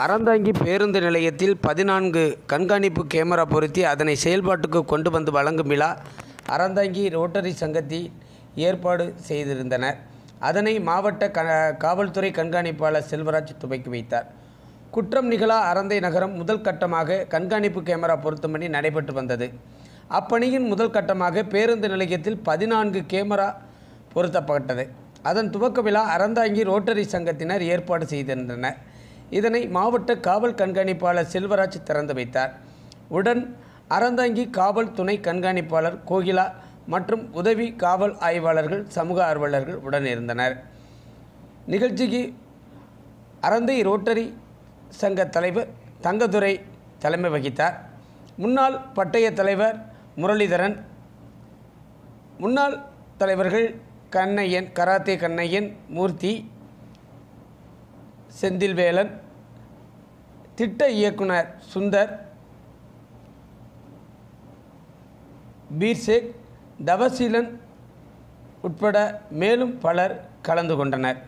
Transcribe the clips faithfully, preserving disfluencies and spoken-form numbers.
அறந்தாங்கி பேருந்து நிலையத்தில் பதினான்கு கண்காணிப்பு கேமரா பொருத்தி அதனை செயல்பாட்டுக்கு கொண்டு வந்து வழங்கும் விழா அறந்தாங்கி ரோட்டரி சங்கத்தில் ஏற்பாடு செய்திருந்தனர். அதனை மாவட்ட க காவல்துறை கண்காணிப்பாளர் செல்வராஜ் துவக்கி வைத்தார். குற்றம் நிகழா அறந்தை நகரம் முதல் கட்டமாக கண்காணிப்பு கேமரா பொருத்தும் பணி நடைபெற்று வந்தது. அப்பணியின் முதல் கட்டமாக பேருந்து நிலையத்தில் பதினான்கு கேமரா பொருத்தப்பட்டது. அதன் துவக்க விழா அறந்தாங்கி ரோட்டரி சங்கத்தினர் ஏற்பாடு செய்திருந்தனர். இதனை மாவட்ட காவல் கண்காணிப்பாளர் செல்வராஜ் திறந்து வைத்தார். உடன் அறந்தாங்கி காவல் துணை கண்காணிப்பாளர் கோகிலா மற்றும் உதவி காவல் ஆய்வாளர்கள் சமூக ஆர்வலர்கள் உடன் இருந்தனர். நிகழ்ச்சிக்கு அறந்தை ரோட்டரி சங்க தலைவர் தங்கதுரை தலைமை வகித்தார். முன்னாள் பட்டய தலைவர் முரளிதரன், முன்னாள் தலைவர்கள் கண்ணையன், கராத்தே கண்ணையன், மூர்த்தி, செந்தில்வேலன், திட்ட இயக்குனர் சுந்தர், பீர்சேக், தவசீலன் உட்பட மேலும் பலர் கலந்து கொண்டனர்.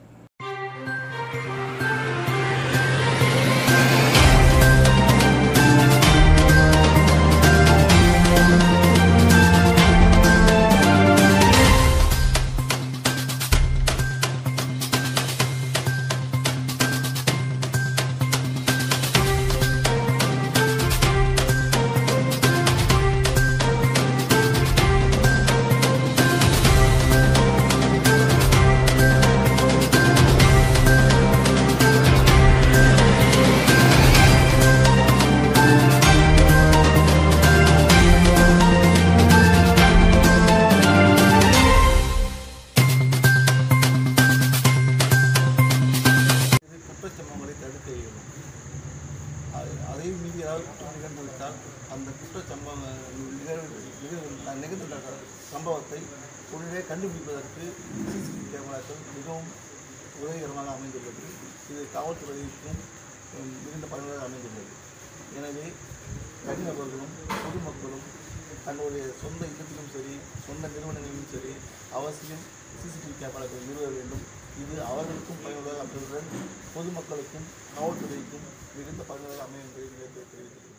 குற்றச்சம்பவங்களை தடுக்க இயலும். அதே மீறி ஏதாவது குற்றம் நிகழ்ந்துவிட்டால் அந்த குற்ற சம்பவ நிகழ்வு நிகழ்ந்த சம்பவத்தை உடனே கண்டுபிடிப்பதற்கு சிசிடிவி கேமராக்கள் மிகவும் உதவிகரமாக அமைந்துள்ளது. இது காவல்துறைக்கும் மிகுந்த பயனுள்ளதாக அமைந்துள்ளது. எனவே தனிநபர்களும் பொதுமக்களும் தங்களுடைய சொந்த இல்லத்திலும் சரி சொந்த நிறுவனங்களிலும் சரி அவசியம் சிசிடிவி கேமராக்கள் நிறுவ வேண்டும். இது அவர்களுக்கும் பயனுள்ளதாக அமைந்துள்ளது. பொதுமக்களுக்கும் காவல்துறைக்கும் மிகுந்த பயனுள்ளதாக அமையும் என்பதை தெரிவித்துள்ளது.